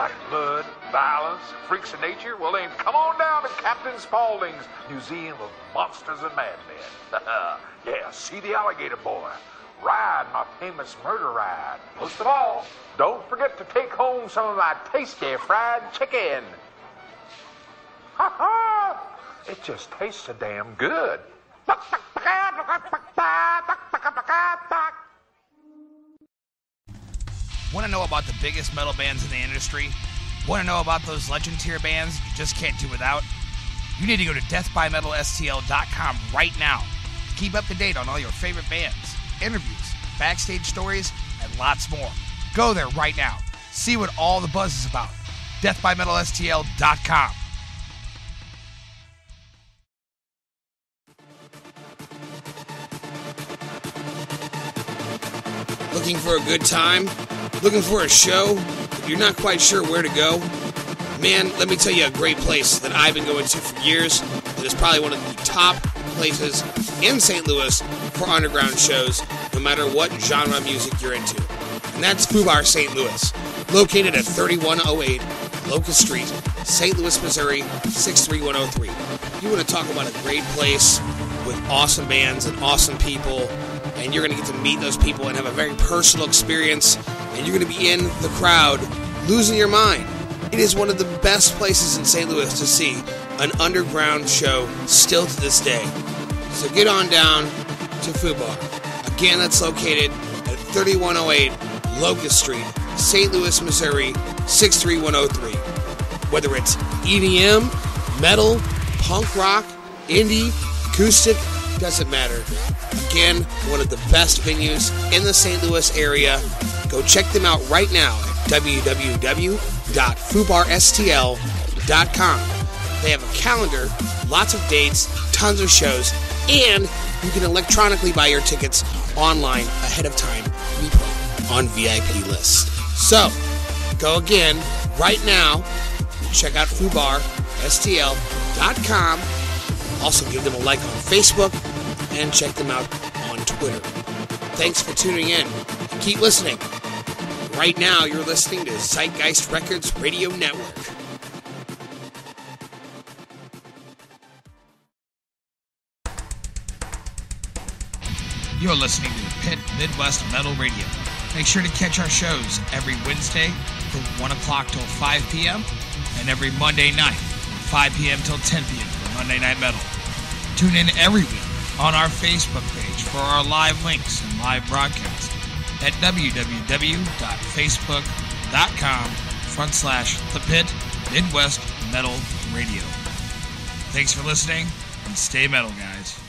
Like blood, violence, freaks of nature? Well, then come on down to Captain Spaulding's Museum of Monsters and Madmen. Yeah, see the alligator boy. Ride my famous murder ride. Most of all, don't forget to take home some of my tasty fried chicken. Ha ha! It just tastes so damn good. Want to know about the biggest metal bands in the industry? Want to know about those legend tier bands you just can't do without? You need to go to deathbymetalstl.com right now. Keep up to date on all your favorite bands, interviews, backstage stories, and lots more. Go there right now. See what all the buzz is about. deathbymetalstl.com. Looking for a good time? Looking for a show? You're not quite sure where to go? Man, let me tell you a great place that I've been going to for years that is probably one of the top places in St. Louis for underground shows, no matter what genre of music you're into. And that's Fubar St. Louis, located at 3108 Locust Street, St. Louis, Missouri, 63103. You want to talk about a great place with awesome bands and awesome people, and you're going to get to meet those people and have a very personal experience, and you're going to be in the crowd losing your mind. It is one of the best places in St. Louis to see an underground show still to this day. So get on down to Fubar. Again, that's located at 3108 Locust Street, St. Louis, Missouri, 63103. Whether it's EDM, metal, punk rock, indie, acoustic, doesn't matter. Again, one of the best venues in the St. Louis area. Go check them out right now at www.fubarstl.com. They have a calendar, lots of dates, tons of shows, and you can electronically buy your tickets online ahead of time to be put on VIP lists. So, go again right now. Check out fubarstl.com. Also give them a like on Facebook and check them out on Twitter. Thanks for tuning in. Keep listening. Right now, you're listening to Zeitgeist Records Radio Network. You're listening to the Pit Midwest Metal Radio. Make sure to catch our shows every Wednesday from 1 o'clock till 5 p.m. and every Monday night from 5 p.m. till 10 p.m. for Monday Night Metal. Tune in every week on our Facebook page for our live links and live broadcasts at www.facebook.com/thepit Midwest Metal Radio. Thanks for listening and stay metal, guys.